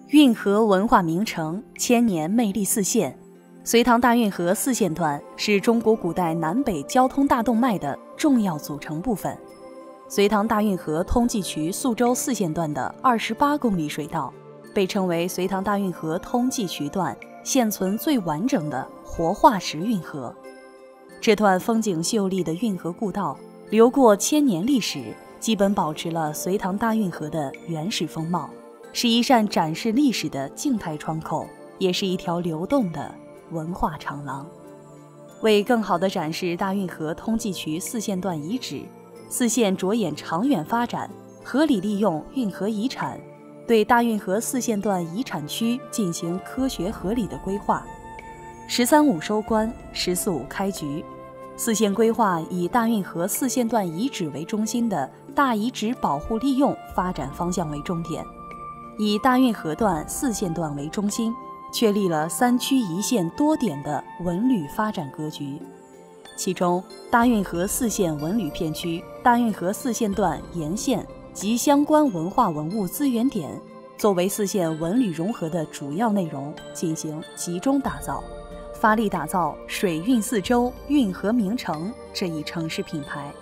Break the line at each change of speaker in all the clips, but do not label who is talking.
运河文化名城，千年魅力四线。隋唐大运河四线段是中国古代南北交通大动脉的重要组成部分。隋唐大运河通济渠宿州四线段的28公里水道，被称为隋唐大运河通济渠段现存最完整的活化石运河。这段风景秀丽的运河故道，流过千年历史，基本保持了隋唐大运河的原始风貌，是一扇展示历史的静态窗口，也是一条流动的文化长廊。为更好地展示大运河通济渠四线段遗址，四线着眼长远发展，合理利用运河遗产，对大运河四线段遗产区进行科学合理的规划。13.5收官，14.5开局。四线规划以大运河四线段遗址为中心的大遗址保护利用发展方向为重点，以大运河段四线段为中心，确立了3区1线多点的文旅发展格局。其中，大运河四线文旅片区、大运河四线段沿线及相关文化文物资源点，作为四线文旅融合的主要内容进行集中打造，发力打造水运四周、运河名城这一城市品牌。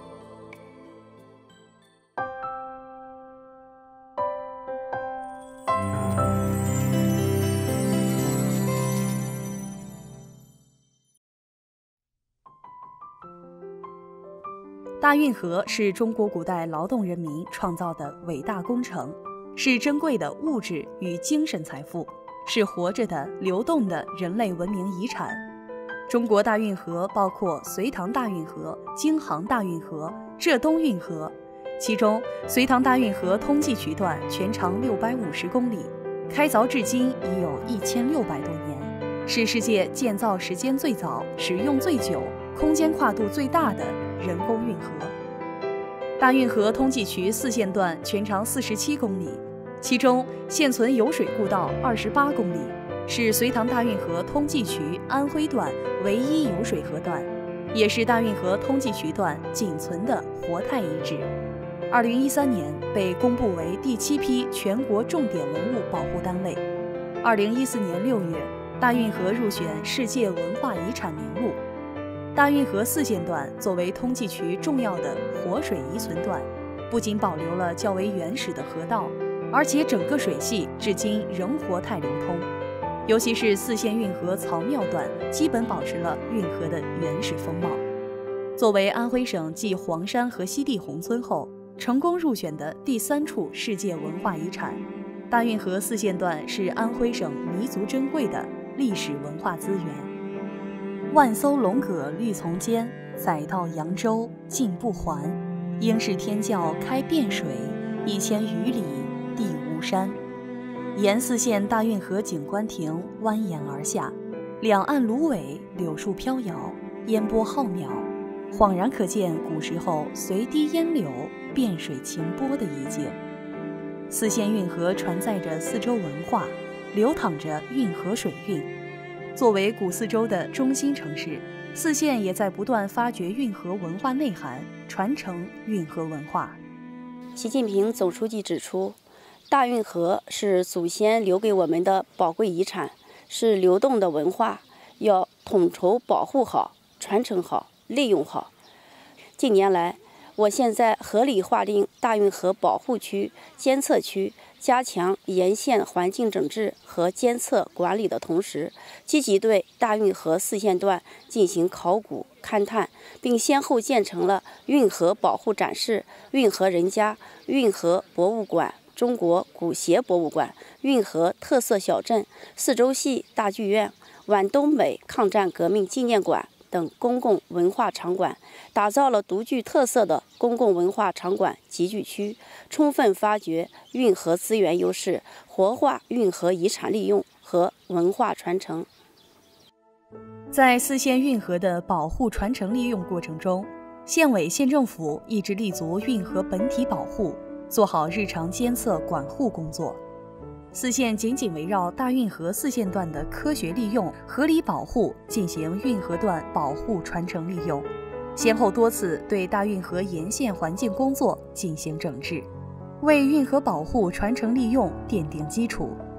大运河是中国古代劳动人民创造的伟大工程，是珍贵的物质与精神财富，是活着的、流动的人类文明遗产。中国大运河包括隋唐大运河、京杭大运河、浙东运河，其中隋唐大运河通济渠段全长650公里，开凿至今已有1600多年，是世界建造时间最早、使用最久、空间跨度最大的人工运河。大运河通济渠四线段全长47公里，其中现存有水故道28公里，是隋唐大运河通济渠安徽段唯一有水河段，也是大运河通济渠段仅存的活态遗址。2013年被公布为第7批全国重点文物保护单位。2014年6月，大运河入选世界文化遗产名录。大运河四线段作为通济渠重要的活水遗存段，不仅保留了较为原始的河道，而且整个水系至今仍活态流通。尤其是四线运河曹庙段，基本保持了运河的原始风貌。作为安徽省继黄山和西递宏村后成功入选的第3处世界文化遗产，大运河四线段是安徽省弥足珍贵的历史文化资源。万艘龙舸绿丛间，载到扬州尽不还。应是天教开汴水，1000余里地无山。沿四线大运河景观亭蜿蜒而下，两岸芦苇柳树飘摇，烟波浩渺，恍然可见古时候随堤烟柳、汴水晴波的意境。四线运河传载着四周文化，流淌着运河水运。作为古四周的中心城市，四线也在不断发掘运河文化内涵，传承运河文化。
习近平总书记指出，大运河是祖先留给我们的宝贵遗产，是流动的文化，要统筹保护好、传承好、利用好。近年来，我县在合理划定大运河保护区、监测区，加强沿线环境整治和监测管理的同时，积极对大运河四线段进行考古勘探，并先后建成了运河保护展示、运河人家、运河博物馆、中国古鞋博物馆、运河特色小镇、四周系大剧院、皖东北抗战革命纪念馆等公共文化场馆，打造了独具特色的公共文化场馆集聚区，充分发掘运河资源优势，活化运河遗产利用和文化传承。
在四线运河的保护传承利用过程中，县委县政府一直立足运河本体保护，做好日常监测管护工作。四线紧紧围绕大运河四线段的科学利用、合理保护进行运河段保护传承利用，先后多次对大运河沿线环境工作进行整治，为运河保护传承利用奠定基础。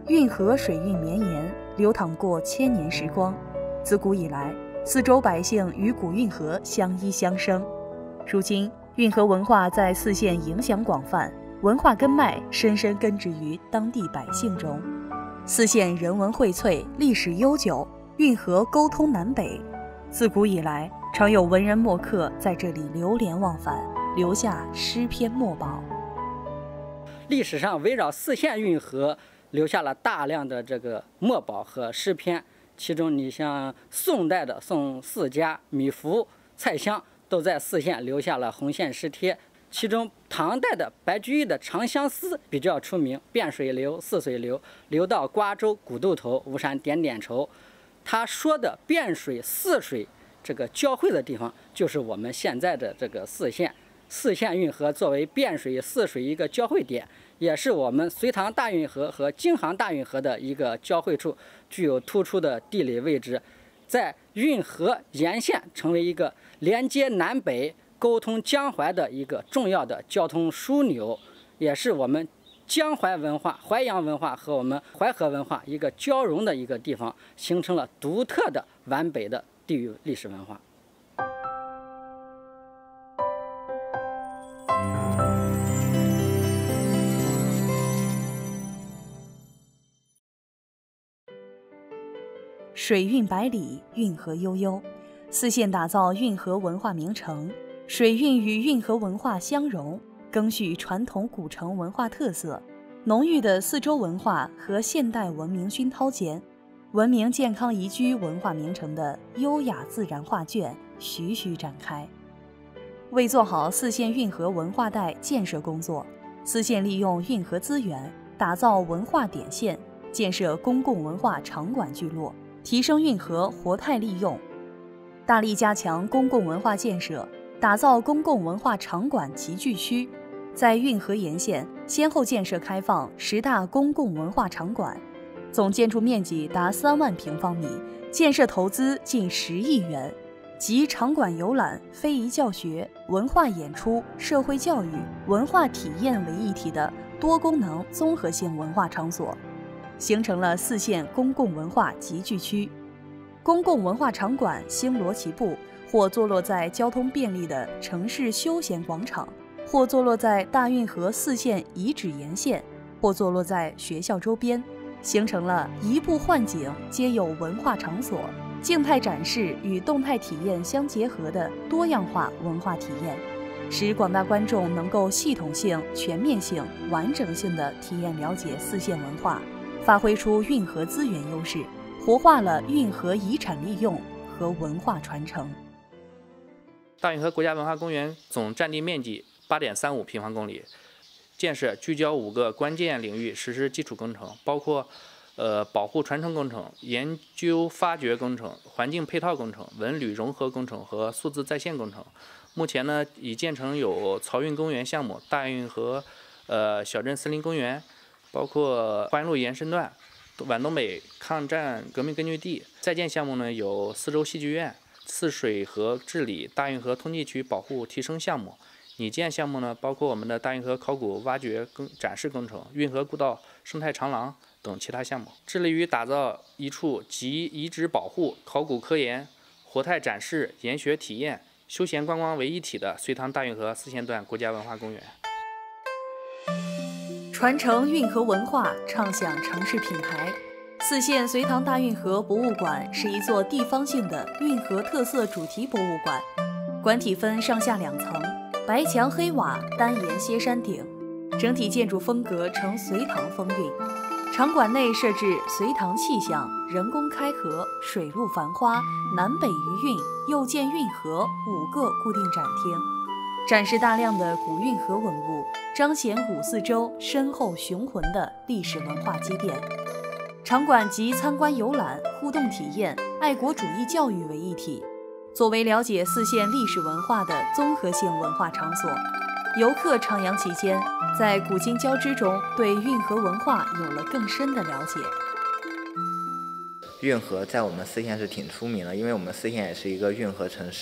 运河水运绵延，流淌过千年时光。自古以来，四周百姓与古运河相依相生。如今，运河文化在四县影响广泛，文化根脉深深根植于当地百姓中。四县人文荟萃，历史悠久，运河沟通南北。自古以来，常有文人墨客在这里流连忘返，留下诗篇墨宝。
历史上围绕四县运河留下了大量的这个墨宝和诗篇，其中你像宋代的宋四家、米芾、蔡襄都在四县留下了红线诗帖，其中唐代的白居易的《长相思》比较出名，汴水流，泗水流，流到瓜州古渡头，巫山点点愁。他说的汴水、泗水这个交汇的地方，就是我们现在的这个四县。四县运河作为汴水、泗水一个交汇点，也是我们隋唐大运河和京杭大运河的一个交汇处，具有突出的地理位置，在运河沿线成为一个连接南北、沟通江淮的一个重要的交通枢纽，也是我们江淮文化、淮扬文化和我们淮河文化一个交融的一个地方，形成了独特的皖北的地域历史文化。
水运百里，运河悠悠。四县打造运河文化名城，水运与运河文化相融，赓续传统古城文化特色。浓郁的四周文化和现代文明熏陶间，文明健康宜居文化名城的优雅自然画卷徐徐展开。为做好四县运河文化带建设工作，四县利用运河资源，打造文化点线，建设公共文化场馆聚落，提升运河活态利用，大力加强公共文化建设，打造公共文化场馆集聚区。在运河沿线先后建设开放10大公共文化场馆，总建筑面积达3万平方米，建设投资近10亿元，集场馆游览、非遗教学、文化演出、社会教育、文化体验为一体的多功能综合性文化场所，形成了四县公共文化集聚区。公共文化场馆星罗棋布，或坐落在交通便利的城市休闲广场，或坐落在大运河四县遗址沿线，或坐落在学校周边，形成了移步换景皆有文化场所，静态展示与动态体验相结合的多样化文化体验，使广大观众能够系统性、全面性、完整性地体验了解四县文化，发挥出运河资源优势，活化了运河遗产利用和文化传承。
大运河国家文化公园总占地面积8.35平方公里，建设聚焦5个关键领域实施基础工程，包括保护传承工程、研究发掘工程、环境配套工程、文旅融合工程和数字在线工程。目前呢，已建成有漕运公园项目、大运河小镇森林公园，包括花园路延伸段、皖东北抗战革命根据地。在建项目呢，有四周戏剧院、泗水河治理、大运河通济区保护提升项目。拟建项目呢，包括我们的大运河考古挖掘展示工程、运河古道生态长廊等其他项目，致力于打造一处集遗址保护、考古科研、活态展示、研学体验、休闲观光为一体的隋唐大运河四县段国家文化公园。
传承运河文化，唱响城市品牌。四县隋唐大运河博物馆是一座地方性的运河特色主题博物馆，馆体分上下2层，白墙黑瓦，单檐歇山顶，整体建筑风格呈隋唐风韵。场馆内设置隋唐气象、人工开河、水陆繁花、南北余韵、又建运河5个固定展厅，展示大量的古运河文物，彰显五四州深厚雄浑的历史文化积淀。场馆集参观游览、互动体验、爱国主义教育为一体，作为了解四县历史文化的综合性文化场所。游客徜徉其间，在古今交织中对运河文化有了更深的了解。
运河在我们四县是挺出名的，因为我们四县也是一个运河城市，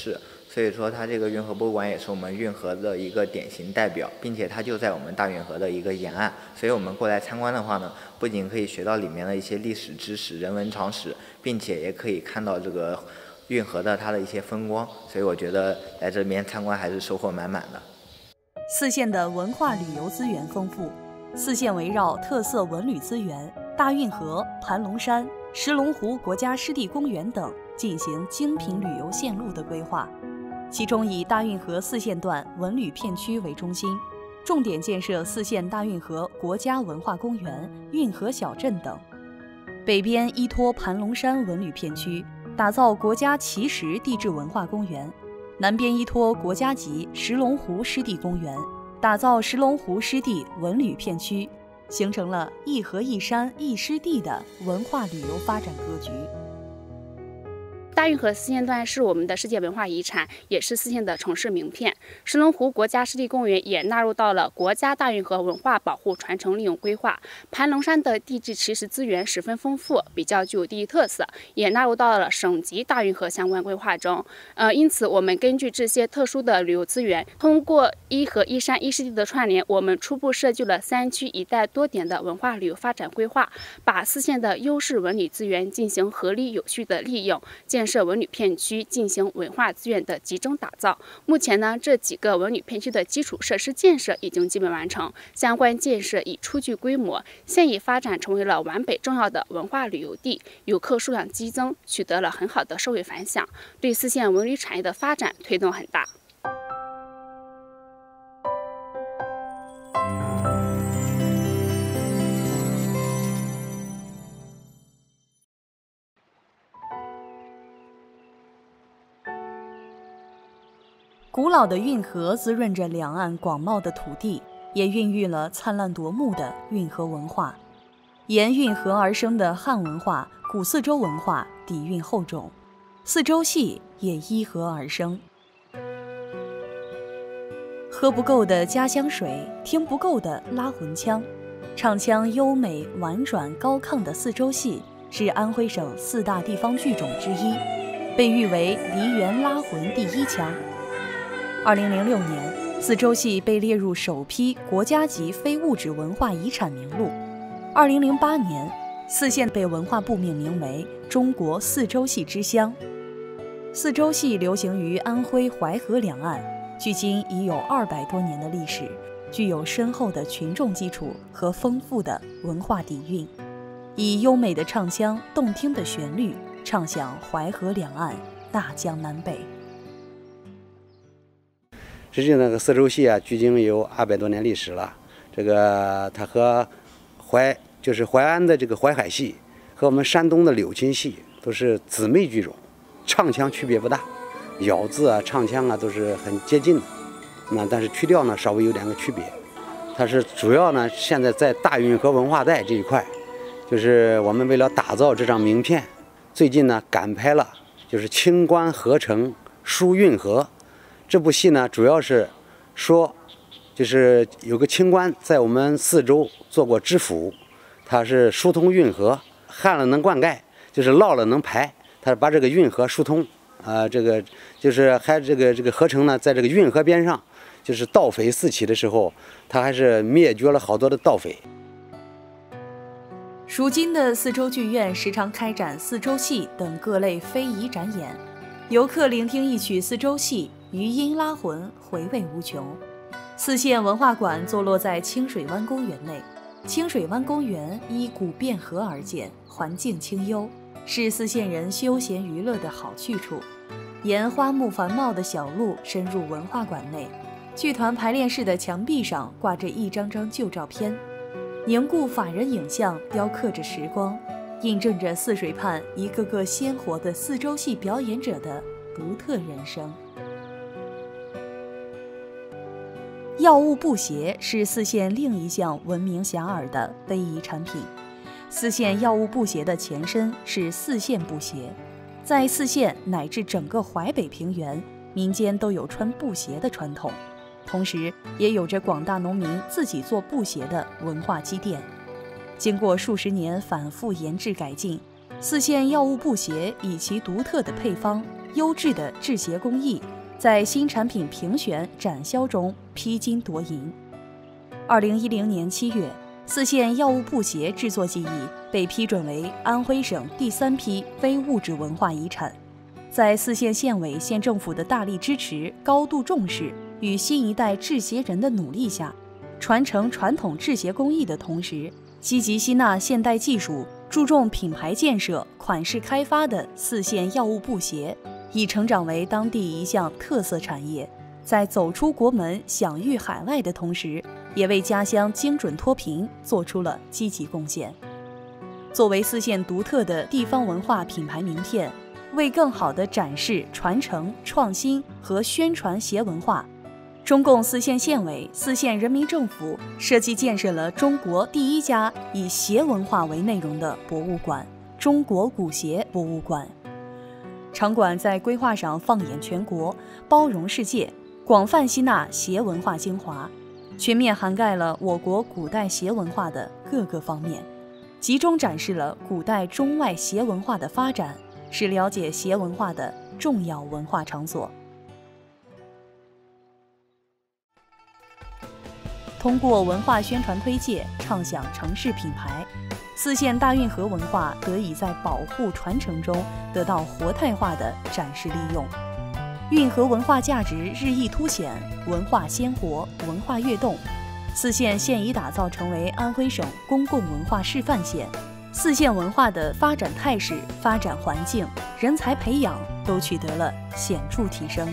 所以说它这个运河博物馆也是我们运河的一个典型代表，并且它就在我们大运河的一个沿岸，所以我们过来参观的话呢，不仅可以学到里面的一些历史知识、人文常识，并且也可以看到这个运河的它的一些风光，所以我觉得来这边参观还是收获满满的。
泗县的文化旅游资源丰富，泗县围绕特色文旅资源、大运河、盘龙山、石龙湖国家湿地公园等进行精品旅游线路的规划。其中以大运河泗县段文旅片区为中心，重点建设泗县大运河国家文化公园、运河小镇等。北边依托盘龙山文旅片区，打造国家奇石地质文化公园；南边依托国家级石龙湖湿地公园，打造石龙湖湿地文旅片区，形成了一河一山一湿地的文化旅游发展格局。
大运河泗县段是我们的世界文化遗产，也是泗县的城市名片。石龙湖国家湿地公园也纳入到了国家大运河文化保护传承利用规划。盘龙山的地质奇石资源十分丰富，比较具有地域特色，也纳入到了省级大运河相关规划中。因此，我们根据这些特殊的旅游资源，通过一河一山一湿地的串联，我们初步设计了3区一带多点的文化旅游发展规划，把泗县的优势文旅资源进行合理有序的利用，建设文旅片区，进行文化资源的集中打造。目前呢，这几个文旅片区的基础设施建设已经基本完成，相关建设已初具规模，现已发展成为了皖北重要的文化旅游地，游客数量激增，取得了很好的社会反响，对泗县文旅产业的发展推动很大。
古老的运河滋润着两岸广袤的土地，也孕育了灿烂夺目的运河文化。沿运河而生的汉文化、古四周文化底蕴厚重，四周戏也依河而生。喝不够的家乡水，听不够的拉魂腔，唱腔优美婉转高亢的四周戏是安徽省4大地方剧种之一，被誉为梨园拉魂第1腔。2006年，四周戏被列入首批国家级非物质文化遗产名录。2008年，泗县被文化部命名为中国四周戏之乡。四周戏流行于安徽淮河两岸，距今已有200多年的历史，具有深厚的群众基础和丰富的文化底蕴，以优美的唱腔、动听的旋律，唱响淮河两岸、大江南北。
实际上，这个四周戏啊，距今有200多年历史了。这个它和淮安的这个淮海戏和我们山东的柳琴戏都是姊妹剧种，唱腔区别不大，咬字啊、唱腔啊都是很接近的。但是曲调呢稍微有点个区别。它是主要呢现在在大运河文化带这一块，就是我们为了打造这张名片，最近呢赶拍了就是清官合成书运河。这部戏呢，主要是说，就是有个清官在我们四周做过知府，他是疏通运河，旱了能灌溉，就是涝了能排，他把这个运河疏通，这个就是还这个河城呢，在这个运河边上，就是盗匪四起的时候，他还是灭绝了好多的盗匪。
如今的四周剧院时常开展四周戏等各类非遗展演，游客聆听一曲四周戏，余音拉魂，回味无穷。泗县文化馆坐落在清水湾公园内，清水湾公园依古汴河而建，环境清幽，是泗县人休闲娱乐的好去处。沿花木繁茂的小路深入文化馆内，剧团排练室的墙壁上挂着一张张旧照片，凝固法人影像雕刻着时光，印证着泗水畔一个个鲜活的四周戏表演者的独特人生。药物布鞋是泗县另一项闻名遐迩的非遗产品。泗县药物布鞋的前身是泗县布鞋，在泗县乃至整个淮北平原，民间都有穿布鞋的传统，同时也有着广大农民自己做布鞋的文化积淀。经过数十年反复研制改进，泗县药物布鞋以其独特的配方、优质的制鞋工艺、 在新产品评选展销中披金夺银。2010年7月，四县药物布鞋制作技艺被批准为安徽省第3批非物质文化遗产。在四县县委县政府的大力支持、高度重视与新一代制鞋人的努力下，传承传统制鞋工艺的同时，积极吸纳现代技术，注重品牌建设、款式开发的四县药物布鞋，已成长为当地一项特色产业。在走出国门、享誉海外的同时，也为家乡精准脱贫做出了积极贡献。作为四县独特的地方文化品牌名片，为更好地展示、传承、创新和宣传鞋文化，中共四县县委、四县人民政府设计建设了中国第1家以鞋文化为内容的博物馆——中国古鞋博物馆。场馆在规划上放眼全国，包容世界，广泛吸纳鞋文化精华，全面涵盖了我国古代鞋文化的各个方面，集中展示了古代中外鞋文化的发展，是了解鞋文化的重要文化场所。通过文化宣传推介，唱响城市品牌，四县大运河文化得以在保护传承中得到活态化的展示利用。运河文化价值日益凸显，文化鲜活，文化跃动。四县现已打造成为安徽省公共文化示范县，四县文化的发展态势、发展环境、人才培养都取得了显著提升。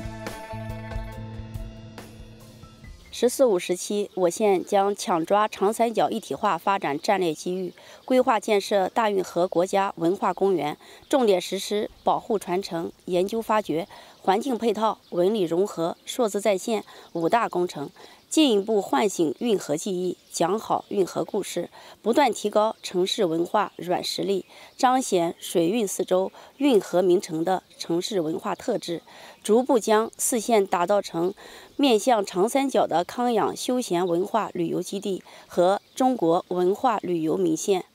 “十四五”时期，我县将抢抓长三角一体化发展战略机遇，规划建设大运河国家文化公园，重点实施保护传承、研究发掘、环境配套、文旅融合、数字在线5大工程，进一步唤醒运河记忆，讲好运河故事，不断提高城市文化软实力，彰显水运四周、运河名城的城市文化特质，逐步将四县打造成面向长三角的康养休闲文化旅游基地和中国文化旅游名县。